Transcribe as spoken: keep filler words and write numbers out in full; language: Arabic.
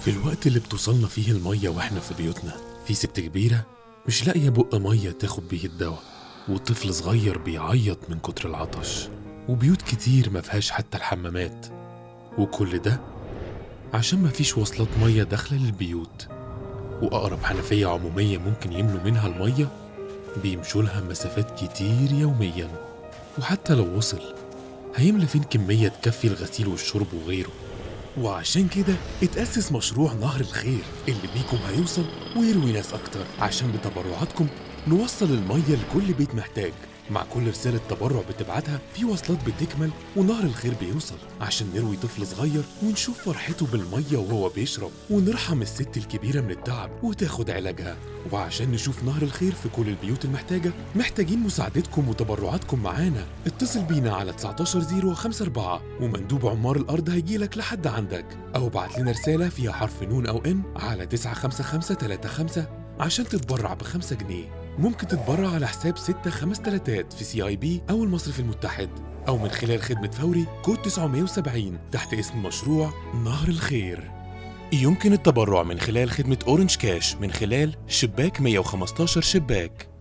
في الوقت اللي بتوصلنا فيه المية واحنا في بيوتنا، في ست كبيرة مش لاقية بق مية تاخد بيه الدواء، وطفل صغير بيعيط من كتر العطش، وبيوت كتير مفيهاش حتى الحمامات، وكل ده عشان مفيش وصلات مية داخلة للبيوت، وأقرب حنفية عمومية ممكن يملوا منها المية بيمشوا لها مسافات كتير يوميا، وحتى لو وصل هيملى فين كمية تكفي الغسيل والشرب وغيره. وعشان كده اتأسس مشروع نهر الخير اللي بيكم هيوصل ويروي ناس أكتر، عشان بتبرعاتكم نوصل المية لكل بيت محتاج. مع كل رسالة تبرع بتبعتها في وصلات بتكمل ونهر الخير بيوصل، عشان نروي طفل صغير ونشوف فرحته بالمية وهو بيشرب، ونرحم الست الكبيرة من التعب وتاخد علاجها. وعشان نشوف نهر الخير في كل البيوت المحتاجة محتاجين مساعدتكم وتبرعاتكم معانا. اتصل بينا على تسعتاشر صفر خمسة أربعة ومندوب عمار الأرض هيجيلك لحد عندك، أو بعت لنا رسالة فيها حرف نون أو إن على تسعة خمسة خمسة تلاتة خمسة عشان تتبرع بخمسة جنيه. ممكن تتبرع على حساب ستة خمس تلاتات في سي اي بي أو المصرف المتحد، أو من خلال خدمة فوري كود تسعمية وسبعين تحت اسم مشروع نهر الخير. يمكن التبرع من خلال خدمة أورنج كاش من خلال شباك مية وخمستاشر شباك.